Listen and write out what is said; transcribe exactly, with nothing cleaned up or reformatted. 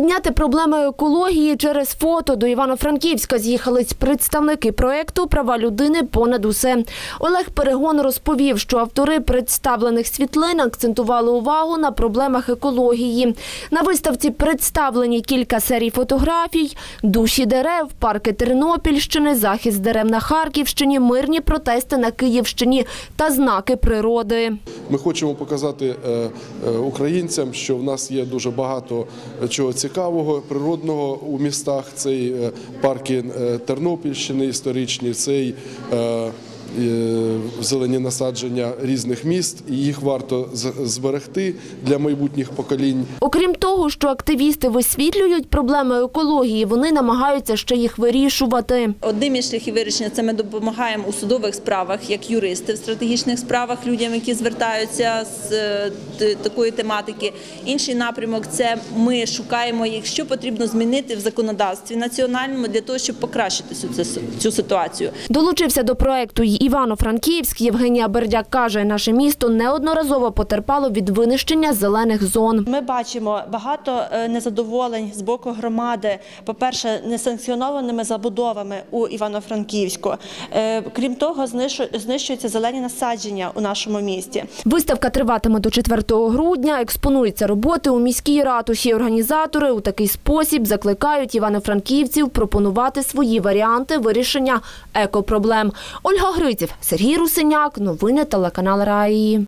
Підняти проблеми екології через фото. До Івано-Франківська з'їхались представники проєкту «Права людини понад усе». Олег Перегон розповів, що автори представлених світлин акцентували увагу на проблемах екології. На виставці представлені кілька серій фотографій, душі дерев, парки Тернопільщини, захист дерев на Харківщині, мирні протести на Київщині та знаки природи. Ми хочемо показати українцям, що в нас є дуже багато чого цікавого, природного у містах. Це й парки Тернопільщини історичні, це й зелені насадження різних міст, і їх варто зберегти для майбутніх поколінь. Окрім того, що активісти висвітлюють проблеми екології, вони намагаються ще їх вирішувати. Одним із шляхів вирішення – це ми допомагаємо у судових справах, як юристи в стратегічних справах, людям, які звертаються з такої тематики. Інший напрямок – це ми шукаємо, якщо потрібно змінити в законодавстві національному для того, щоб покращити цю ситуацію. Долучився до проєкту Івано-Франківськ. Євгенія Бердяк каже, наше місто неодноразово потерпало від винищення зелених зон. Ми бачимо багато незадоволень з боку громади, по-перше, несанкціонованими забудовами у Івано-Франківську. Крім того, знищуються зелені насадження у нашому місті. Виставка триватиме до четвертого грудня, експонуються роботи у міській ратуші. Організатори у такий спосіб закликають івано-франківців пропонувати свої варіанти вирішення екопроблем. Ольга Гриців, Сергій Русиняк, новини телеканал Раї.